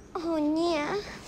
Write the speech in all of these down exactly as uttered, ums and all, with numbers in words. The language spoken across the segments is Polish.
O nie.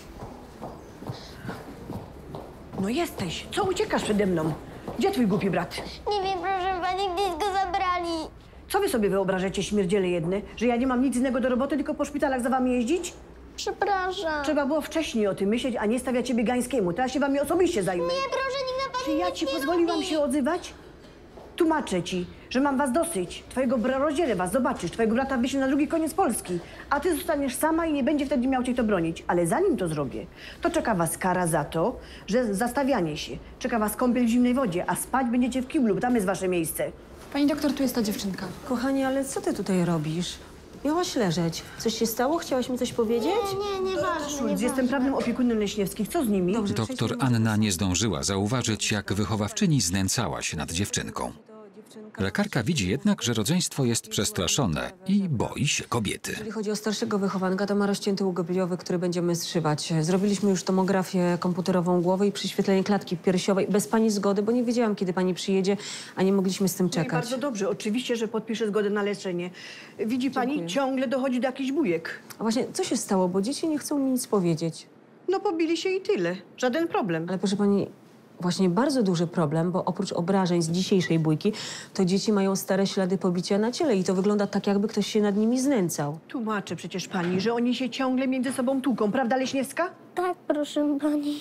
No jesteś. Co uciekasz przede mną? Gdzie twój głupi brat? Nie wiem, proszę pani, gdzieś go zabrali. Co wy sobie wyobrażacie, śmierdziele jedne? Że ja nie mam nic innego do roboty, tylko po szpitalach za wami jeździć? Przepraszam. Trzeba było wcześniej o tym myśleć, a nie stawiać ciebie Gańskiemu. Teraz się wami osobiście zajmę. Nie, proszę, nikt na Czy pani ja nic ci nie pozwoliłam robi. się odzywać? Tłumaczę ci, że mam was dosyć. Twojego bra rozdzielę was, zobaczysz. Twojego brata wyślę na drugi koniec Polski. A ty zostaniesz sama i nie będzie wtedy miał cię kto bronić. Ale zanim to zrobię, to czeka was kara za to, że zastawianie się. Czeka was kąpiel w zimnej wodzie, a spać będziecie w kiblu, bo tam jest wasze miejsce. Pani doktor, tu jest ta dziewczynka. Kochanie, ale co ty tutaj robisz? Miałaś leżeć. Coś się stało? Chciałaś mi coś powiedzieć? Nie, nie, nieważne, Szulc, nieważne. jestem prawnym opiekunem Leśniewskich. Co z nimi? Dobrze. Doktor Anna nie zdążyła zauważyć, jak wychowawczyni znęcała się nad dziewczynką. Lekarka widzi jednak, że rodzeństwo jest przestraszone i boi się kobiety. Jeżeli chodzi o starszego wychowanka, to ma rozcięty łuk biliowy, który będziemy zszywać. Zrobiliśmy już tomografię komputerową głowy i prześwietlenie klatki piersiowej bez pani zgody, bo nie wiedziałam, kiedy pani przyjedzie, a nie mogliśmy z tym No i czekać. bardzo dobrze. Oczywiście, że podpiszę zgodę na leczenie. Widzi pani, Dziękuję. ciągle dochodzi do jakichś bujek. A właśnie, co się stało? Bo dzieci nie chcą mi nic powiedzieć. No pobili się i tyle. Żaden problem. Ale proszę pani, właśnie bardzo duży problem, bo oprócz obrażeń z dzisiejszej bójki, to dzieci mają stare ślady pobicia na ciele i to wygląda tak, jakby ktoś się nad nimi znęcał. Tłumaczę przecież pani, że oni się ciągle między sobą tłuką. Prawda, Leśniewska? Tak, proszę pani.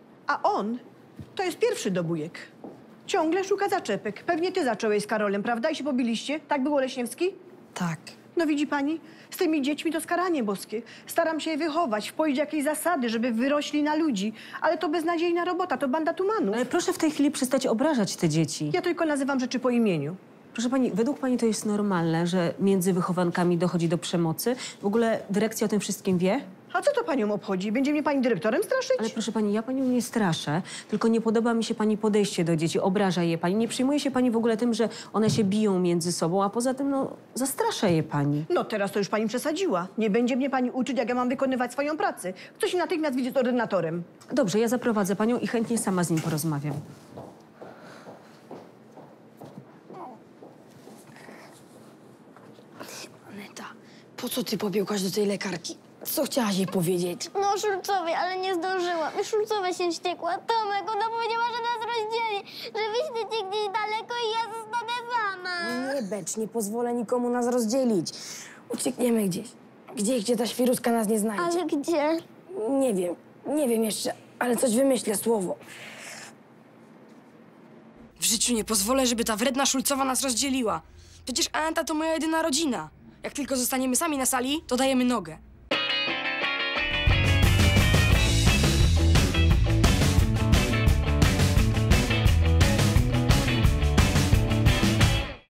A on to jest pierwszy do bujek. Ciągle szuka zaczepek. Pewnie ty zacząłeś z Karolem, prawda? I się pobiliście? Tak było, Leśniewski? Tak. No widzi pani, z tymi dziećmi to skaranie boskie. Staram się je wychować, wpoić jakieś zasady, żeby wyrośli na ludzi. Ale to beznadziejna robota, to banda tumanów. Ale proszę w tej chwili przestać obrażać te dzieci. Ja tylko nazywam rzeczy po imieniu. Proszę pani, według pani to jest normalne, że między wychowankami dochodzi do przemocy? W ogóle dyrekcja o tym wszystkim wie? A co to panią obchodzi? Będzie mnie pani dyrektorem straszyć? Ale proszę pani, ja panią nie straszę, tylko nie podoba mi się pani podejście do dzieci, obraża je pani. Nie przejmuje się pani w ogóle tym, że one się biją między sobą, a poza tym, no, zastrasza je pani. No teraz to już pani przesadziła. Nie będzie mnie pani uczyć, jak ja mam wykonywać swoją pracę. Kto się natychmiast widzi z ordynatorem. Dobrze, ja zaprowadzę panią i chętnie sama z nim porozmawiam. Aneta, po co ty pobiegłaś do tej lekarki? Co chciałaś jej powiedzieć? No, Szulcowi, ale nie zdążyłam. I Szulcowa się wściekła. Tomek, ona powiedziała, że nas rozdzieli, że wyślecie gdzieś daleko i ja zostanę sama. Nie becz, nie pozwolę nikomu nas rozdzielić. Uciekniemy gdzieś. Gdzieś, gdzie ta świruska nas nie znajdzie. Ale gdzie? Nie wiem, nie wiem jeszcze, ale coś wymyślę, słowo. W życiu nie pozwolę, żeby ta wredna Szulcowa nas rozdzieliła. Przecież Aneta to moja jedyna rodzina. Jak tylko zostaniemy sami na sali, to dajemy nogę.